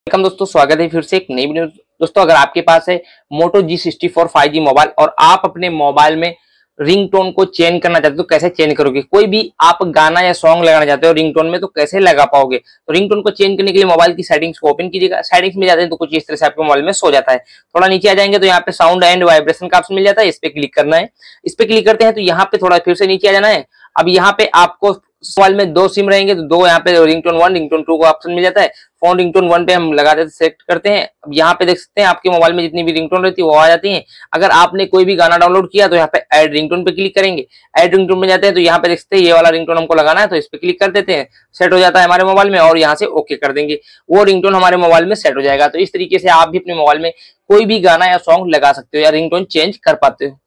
Welcome दोस्तों, स्वागत है फिर से एक नई वीडियो। दोस्तों, अगर आपके पास है Moto G64 5G मोबाइल और आप अपने मोबाइल में रिंगटोन को चेंज करना चाहते हो तो कैसे चेंज करोगे। कोई भी आप गाना या सॉन्ग लगाना चाहते हो रिंगटोन में तो कैसे लगा पाओगे। तो रिंगटोन को चेंज करने के लिए मोबाइल की सेटिंग्स को ओपन कीजिएगा। सेटिंग्स में जाते हैं तो कुछ इस तरह से आपके मोबाइल में शो जाता है। थोड़ा नीचे आ जाएंगे तो यहाँ पे साउंड एंड वाइब्रेशन का ऑप्शन मिल जाता है, इस पे क्लिक करना है। इस पे क्लिक करते हैं तो यहाँ पे थोड़ा फिर से नीचे आ जाना है। अब यहाँ पे आपको मोबाइल में दो सिम रहेंगे तो दो यहाँ पे रिंगटोन 1 रिंगटोन 2 का ऑप्शन मिल जाता है। फोन रिंगटोन 1 पे हम लगा देते सेलेक्ट करते हैं। अब यहाँ पे देख सकते हैं आपके मोबाइल में जितनी भी रिंगटोन रहती है वो आ जाती है। अगर आपने कोई भी गाना डाउनलोड किया तो यहाँ पे ऐड रिंगटोन पे क्लिक करेंगे। ऐड रिंगटोन में जाते हैं तो यहाँ पे देख सकते हैं ये वाला रिंगटोन हमको लगाना है तो इस पे क्लिक कर देते हैं। सेट हो जाता है हमारे मोबाइल में और यहाँ से ओके कर देंगे, वो रिंगटोन हमारे मोबाइल में सेट हो जाएगा। तो इस तरीके से आप भी अपने मोबाइल में कोई भी गाना या सॉन्ग लगा सकते हो या रिंगटोन चेंज कर पाते हो।